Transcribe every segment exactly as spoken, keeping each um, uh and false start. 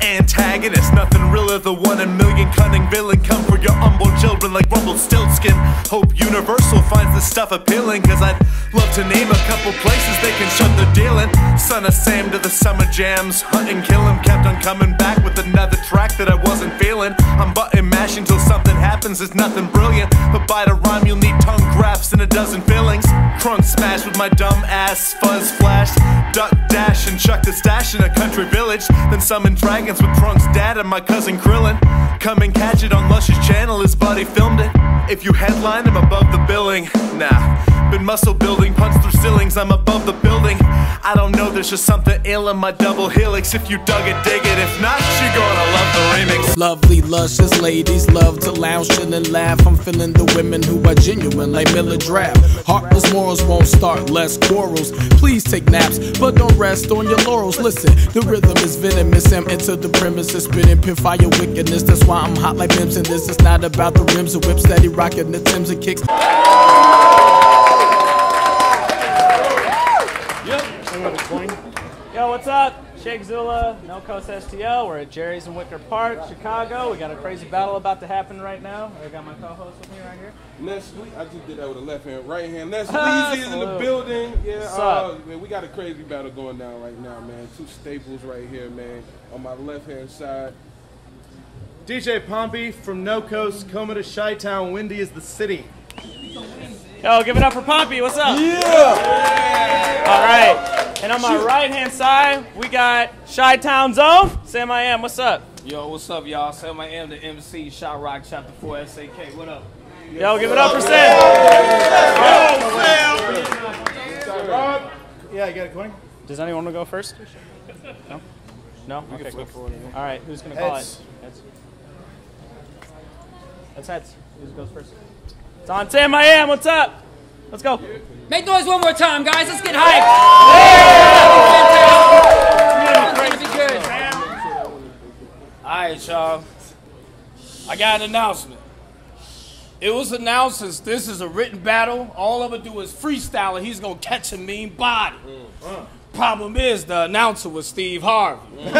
antagonist. Nothing realer, the one in million cunning villain. Come for your unborn children like rumbled stiltskin. Hope Universal finds this stuff appealing, cause I'd love to name a couple places they can shut their dealing. Son of Sam to the summer jams, hunt and kill him. Kept on coming back with another track that I wasn't feeling. I'm button mashing till something happens, it's nothing brilliant, but by the rhyme you'll need tongue grafts and a dozen fillings. Crunk smash with my dumb ass, fuzz flash, duck dash and chuck the stash in a country village. Then summon dragons with Crunk's dad and my cousin Krillin. Come and catch it on Lush's channel, his buddy filmed it. If you headline, I'm above the billing. Nah, been muscle building, punch through ceilings, I'm above the building. I don't know, there's just something ill in my double helix. If you dug it, dig it. If not, you're gonna love the remix. Lovely, luscious ladies love to lounge, chill and laugh. I'm feeling the women who are genuine like Miller Draft. Heartless morals won't start less quarrels. Please take naps, but don't rest on your laurels. Listen, the rhythm is venomous. I'm into the premises, spitting pin fire wickedness. That's why I'm hot like Mims, and this is not about the rims and whips. Steady rocking the Timbs and kicks. Yo, what's up? Shake Zula, No Coast S T L. We're at Jerry's in Wicker Park, Chicago. We got a crazy battle about to happen right now. I got my co-host with me right here. Leslie, I just did that with a left hand, right hand. Leslie is in the building. Yeah, uh, man, we got a crazy battle going down right now, man. Two staples right here, man. On my left hand side, D J Pompey from No Coast, Coma to Chi-Town, windy is the city. Yo, give it up for Pompey. What's up? Yeah! yeah. All right. And on my right-hand side, we got Chi-Town Zone. SamIAm, what's up? Yo, what's up, y'all? SamIAm, the M C, Shot Rock, Chapter four, S A K. What up? Yo, give it up for Sam. Rob? Yeah, I got a coin. Does anyone want to go first? No? No? Okay, cool. All right, who's going to call it? Heads. That's heads. Who goes first? It's on SamIAm. What's up? Let's go. Make noise one more time, guys. Let's get hyped. Yeah. It's gonna be good. All right, y'all. I got an announcement. It was announced since this is a written battle. All I'm gonna do is freestyle, and he's gonna catch a mean body. Mm. Problem is, the announcer was Steve Harvey.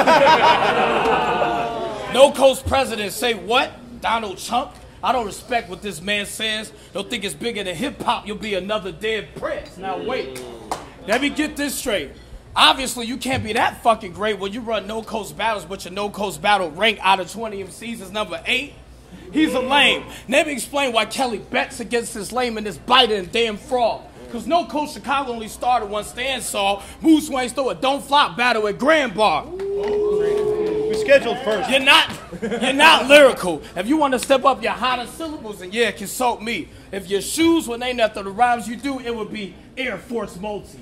No Coast president say what? Donald Trump? I don't respect what this man says. Don't think it's bigger than hip-hop. You'll be another dead prince. Now, wait. Let me get this straight. Obviously, you can't be that fucking great when you run No Coast battles, but your No Coast battle rank out of twenty M Cs is number eight. He's a lame. Let me explain why Kelly Betz against this lame and this biter and damn fraud. Because No Coast Chicago only started one stand saw. Moose Wayne's throw a don't flop battle at Grand Bar. We scheduled first. You're not, you're not lyrical. If you want to step up your hotter syllables, then yeah, consult me. If your shoes were named after the rhymes you do, it would be Air Force Multis.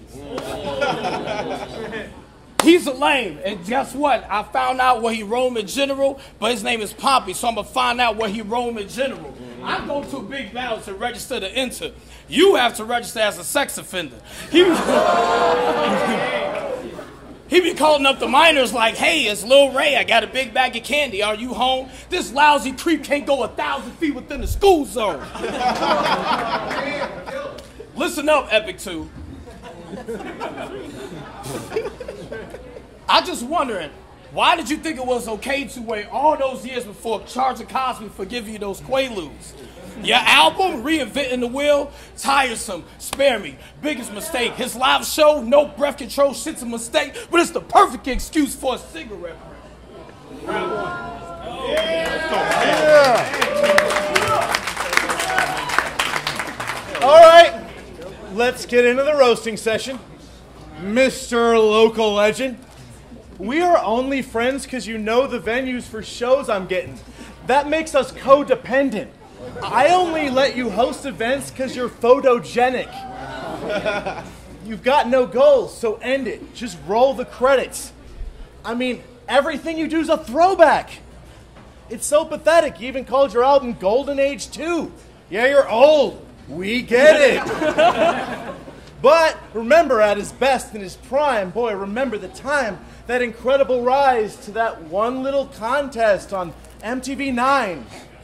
He's a lame, and guess what? I found out where he roam in general, but his name is Pompey, so I'm going to find out where he roam in general. I go to a big battle to register to enter. You have to register as a sex offender. He, he be calling up the minors like, hey, it's Lil Ray, I got a big bag of candy, are you home? This lousy creep can't go a thousand feet within the school zone. Listen up, Epic two. I just wondering, why did you think it was okay to wait all those years before charging Cosby for giving you those Quaaludes? Your album, Reinventing the Wheel, tiresome, spare me, biggest mistake. His live show, no breath control, shit's a mistake, but it's the perfect excuse for a cigarette break. Round one. Oh, yeah. Yeah. All right, let's get into the roasting session. Mister Local Legend. We are only friends because you know the venues for shows I'm getting. That makes us codependent. I only let you host events because you're photogenic. You've got no goals, so end it. Just roll the credits. I mean, everything you do is a throwback. It's so pathetic. You even called your album Golden Age two. Yeah, you're old. We get it. But remember, at his best, in his prime, boy, remember the time, that incredible rise to that one little contest on M T V nine.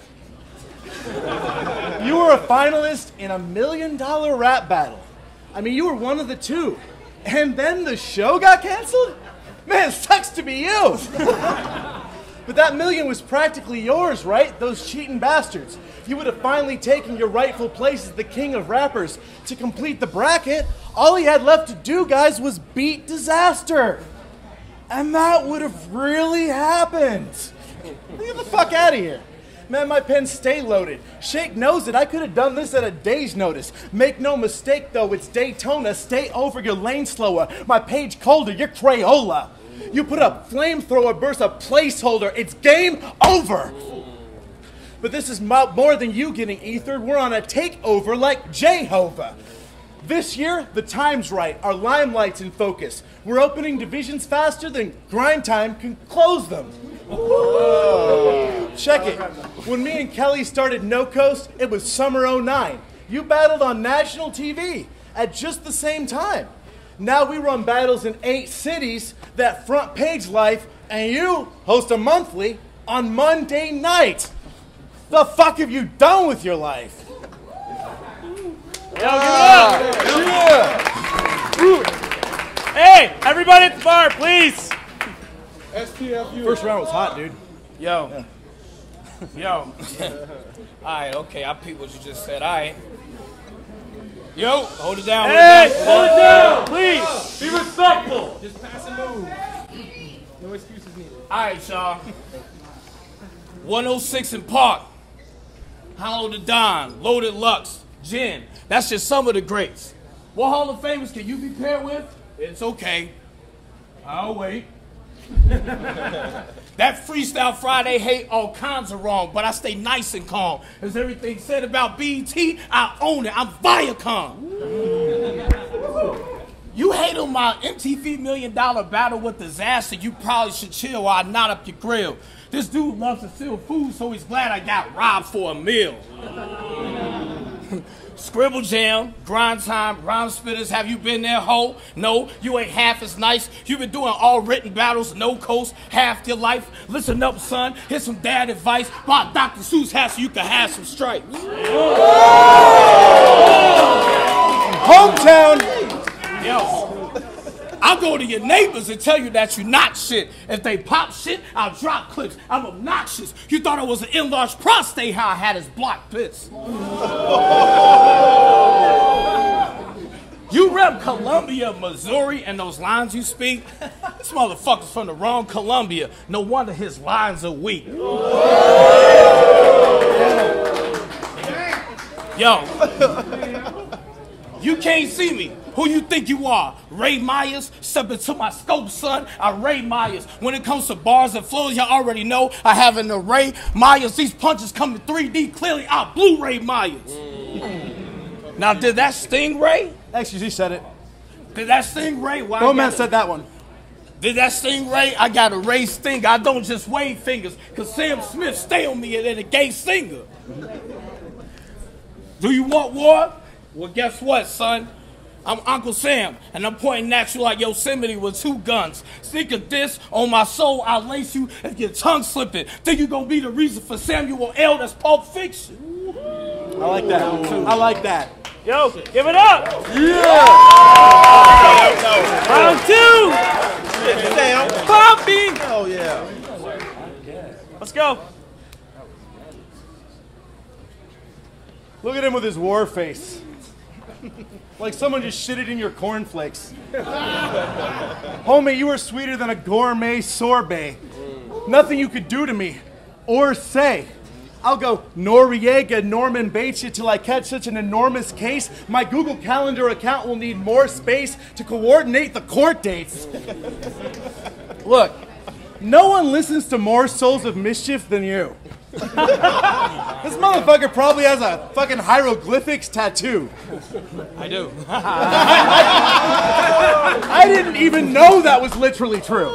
You were a finalist in a million dollar rap battle. I mean, you were one of the two. And then the show got canceled? Man, it sucks to be you. But that million was practically yours, right? Those cheating bastards. You would have finally taken your rightful place as the king of rappers. To complete the bracket, all he had left to do, guys, was beat Disaster. And that would have really happened. Get the fuck out of here. Man, my pens stay loaded. Shake knows it. I could have done this at a day's notice. Make no mistake, though, it's Daytona. Stay over your lane slower. My page colder, you're Crayola. You put a flamethrower burst a placeholder. It's game over. But this is more than you getting ethered. We're on a takeover like Jehovah. This year, the time's right. Our limelight's in focus. We're opening divisions faster than grind time can close them. Whoa. Check it. When me and Kelly started No Coast, it was summer oh nine. You battled on national T V at just the same time. Now we run battles in eight cities, that front page life, and you host a monthly on Monday night. The fuck have you done with your life? Yo, give it up! Yeah. Hey, everybody at the bar, please. S T F U. First round was hot, dude. Yo. Yeah. Yo. Alright, okay, I peep what you just said. Alright. Yo, hold it down. Hey, hold it down, please. Be respectful. Just pass and move. No excuses needed. Alright, y'all. one oh six in Park. Hollow the Don. Loaded Lux. Gin. That's just some of the greats. What Hall of Famers can you be paired with? It's okay. I'll wait. That Freestyle Friday hate all kinds of wrong, but I stay nice and calm. As everything said about B E T, I own it. I'm Viacom. You hate on my M T V million dollar battle with Disaster, you probably should chill while I knot up your grill. This dude loves to steal food, so he's glad I got robbed for a meal. Scribble Jam, Grind Time, Rhyme Spitters, have you been there, ho? No, you ain't half as nice. You been doing all written battles, No Coast, half your life. Listen up, son, here's some dad advice. Buy Doctor Seuss hat so you can have some stripes. Hometown! Yo, I'll go to your neighbors and tell you that you're not shit. If they pop shit, I'll drop clips. I'm obnoxious. You thought I was an enlarged prostate, how I had his block piss. You rep Columbia, Missouri, and those lines you speak, this motherfucker's from the wrong Columbia. No wonder his lines are weak. Yo, you can't see me. Who you think you are? Ray Myers? Step into my scope, son. I Ray Myers. When it comes to bars and flows, y'all already know I have an array. Myers, these punches come in three D. Clearly, I Blu-ray Myers. Mm. Now, did that sting, Ray? Excuse me, said it. Did that sting, Ray? Why No man said that one. Did that sting, Ray? I got a Ray sting. I don't just wave fingers, because Sam Smith stay on me and then a gay singer. Do you want war? Well, guess what, son? I'm Uncle Sam, and I'm pointing at you like Yosemite with two guns. Think of this, on my soul, I'll lace you if your tongue slipping. Think you gonna be the reason for Samuel L. That's Pulp Fiction. I like that. I like that. Yo, give it up. Yeah! Round two. Pompey. Oh, yeah. Let's go. Look at him with his war face. Like someone just shitted in your cornflakes. Homie, you were sweeter than a gourmet sorbet. Nothing you could do to me or say. I'll go Noriega, Norman Bates you till I catch such an enormous case. My Google Calendar account will need more space to coordinate the court dates. Look, no one listens to more Souls of Mischief than you. This motherfucker probably has a fucking hieroglyphics tattoo. I do. I didn't even know that was literally true.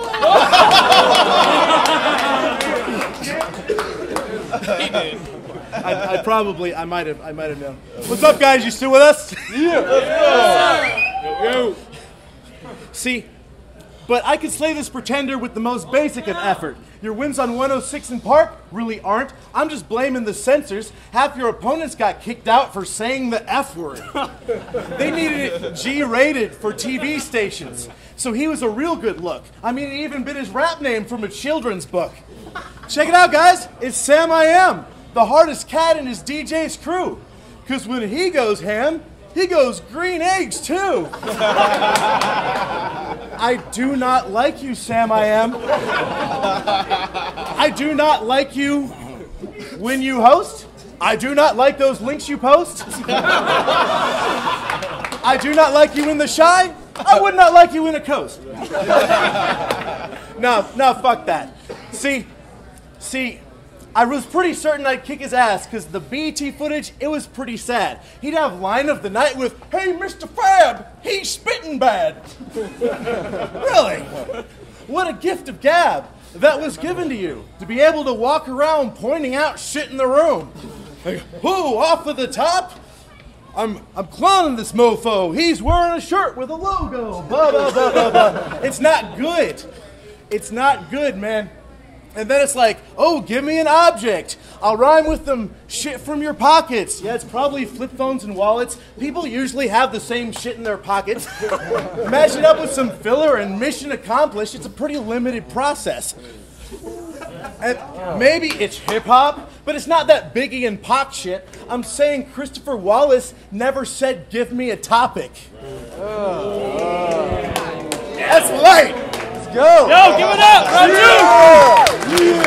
He did. I, I probably, I might have, I might have known. What's up, guys? You still with us? Yeah. Let's go. See, but I could slay this pretender with the most basic of effort. Your wins on one oh six in Park really aren't. I'm just blaming the censors. Half your opponents got kicked out for saying the F word. They needed it G-rated for T V stations. So he was a real good look. I mean, he even bit his rap name from a children's book. Check it out, guys. It's SamIAm, the hardest cat in his D J's crew. Because when he goes ham, he goes green eggs, too. I do not like you, SamIAm. I do not like you when you host. I do not like those links you post. I do not like you in the shy. I would not like you in a coast. No, no, fuck that. See, see, I was pretty certain I'd kick his ass because the B E T footage, it was pretty sad. He'd have line of the night with, "Hey, Mister Fab, he's spitting bad." Really? What a gift of gab that was given to you, to be able to walk around pointing out shit in the room. Like, "Whoo, off of the top? I'm I'm clowning this mofo. He's wearing a shirt with a logo." Blah, blah, blah, blah, blah. It's not good. It's not good, man. And then it's like, "Oh, give me an object. I'll rhyme with them shit from your pockets." Yeah, it's probably flip phones and wallets. People usually have the same shit in their pockets. Match it up with some filler and mission accomplished. It's a pretty limited process. And maybe it's hip-hop, but it's not that Biggie and Pac shit. I'm saying Christopher Wallace never said, "Give me a topic." Oh. That's light. Let's go. Yo, give it up. Round two. Yeah.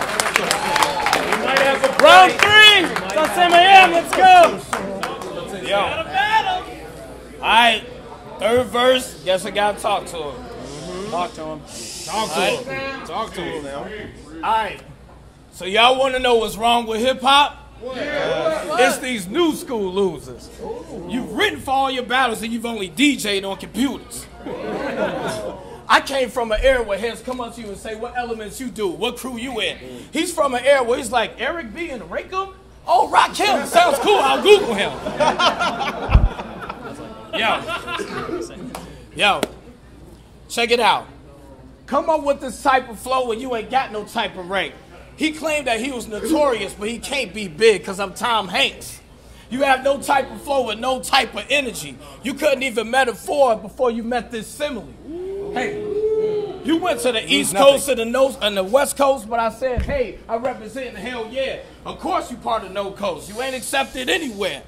Yeah. Round three. It's on SamIAm. Let's go. Yo. All right. Third verse. Guess I gotta talk to him. Mm-hmm. Talk to him. Talk to right. him. Talk to him now. All right. So y'all want to know what's wrong with hip hop? Yeah. It's these new school losers. You've written for all your battles and you've only D J'd on computers. I came from an era where heads come up to you and say, "What elements you do? What crew you in?" He's from an era where he's like, "Eric B and Rakim? Oh, rock him. Sounds cool. I'll Google him." Yo. Yo. Check it out. Come up with this type of flow when you ain't got no type of rank. He claimed that he was notorious, but he can't be big because I'm Tom Hanks. You have no type of flow with no type of energy. You couldn't even metaphor before you met this simile. Hey, you went to the East Coast and the, no and the West Coast, but I said, "Hey, I represent hell yeah." Of course you part of No Coast. You ain't accepted anywhere.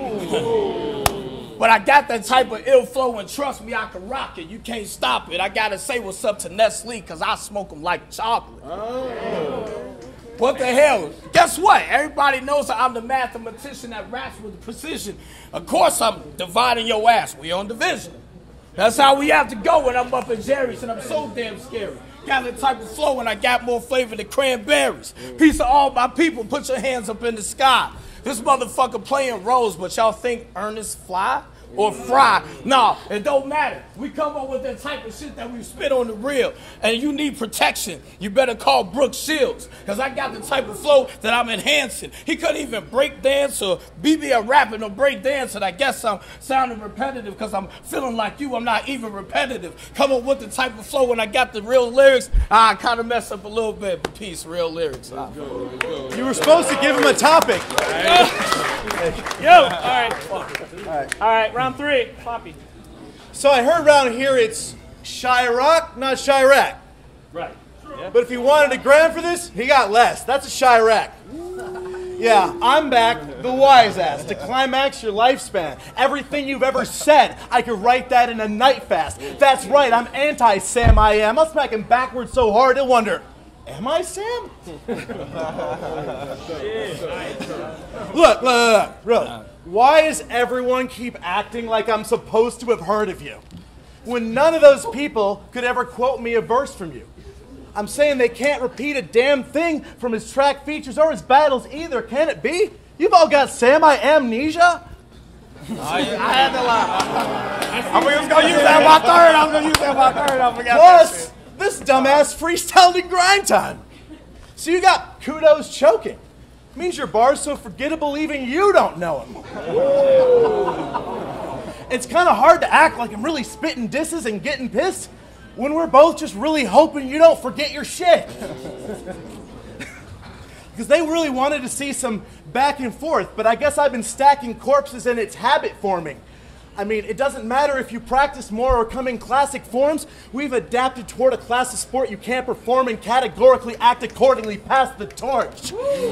But I got that type of ill flow, and trust me, I can rock it. You can't stop it. I gotta say what's up to Nestle, because I smoke them like chocolate. Oh. What the hell? Guess what? Everybody knows that I'm the mathematician that raps with precision. Of course I'm dividing your ass. We on division. That's how we have to go when I'm up at Jerry's, and I'm so damn scary. Got the type of flow, and I got more flavor than cranberries. Peace of all my people. Put your hands up in the sky. This motherfucker playing roles, but y'all think Ernest fly or fry? Nah, it don't matter. We come up with that type of shit that we spit on the reel, and you need protection. You better call Brooke Shields, because I got the type of flow that I'm enhancing. He couldn't even break dance or be me a rapping or break dance, and I guess I'm sounding repetitive because I'm feeling like you. I'm not even repetitive. Come up with the type of flow when I got the real lyrics. I kind of mess up a little bit, but peace, real lyrics. Ah. You were supposed to give him a topic. Yo, all right. All right. All right, round three. Poppy. So I heard around here it's Chirac, not Chirac. Right. Yeah. But if he wanted a grand for this, he got less. That's a Chirac. Yeah, I'm back, the wise ass, to climax your lifespan. Everything you've ever said, I could write that in a night fast. That's right, I'm anti-SamIAm. I'll smack him backwards so hard he'll wonder, am I Sam? Look, look, look, really. Why does everyone keep acting like I'm supposed to have heard of you, when none of those people could ever quote me a verse from you? I'm saying they can't repeat a damn thing from his track features or his battles either, can it be? You've all got SamIAmnesia? I, I had to lie. I was going to use that my third. I was going to use that my third. I forgot. Plus, this dumbass freestyled in grind time. So you got kudos choking. Means your bar's so forgettable even you don't know him. It's kind of hard to act like I'm really spitting disses and getting pissed when we're both just really hoping you don't forget your shit. Because they really wanted to see some back and forth, but I guess I've been stacking corpses and it's habit forming. I mean, it doesn't matter if you practice more or come in classic forms. We've adapted toward a class of sport you can't perform and categorically act accordingly. Pass the torch.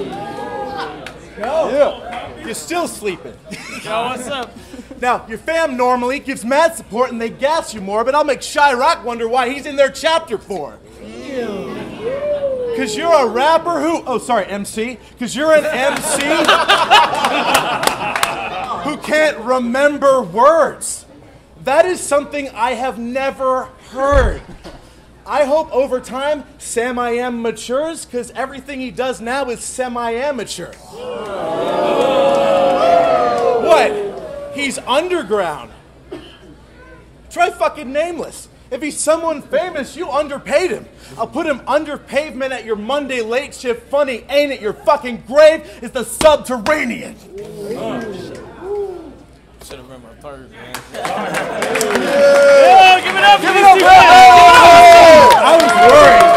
No. Yeah. You're still sleeping. Yo, what's up? Now, your fam normally gives mad support and they gas you more, but I'll make Shy Rock wonder why he's in their chapter four. Because you're a rapper who, oh, sorry, M C. Because you're an M C who can't remember words. That is something I have never heard. I hope over time SamIAm matures, because everything he does now is semi-amateur. What? He's underground. Try fucking Nameless. If he's someone famous, you underpaid him. I'll put him under pavement at your Monday late shift. Funny, ain't it? Your fucking grave is the subterranean. Oh, should have remembered third, man. Yo, give it up for Give it these up, two man. guys. I was worried.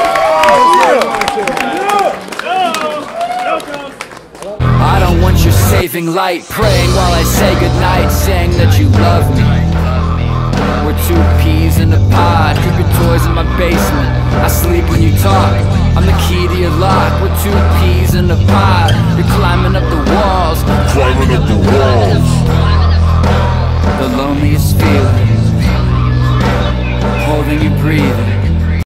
I don't want your saving light, praying while I say goodnight, saying that you love me. We're two peas in a pod, creeping toys in my basement. I sleep when you talk, I'm the key to your lock. We're two peas in a pod, you're climbing up the walls, climbing up the walls. The loneliest feeling, holding you breathing.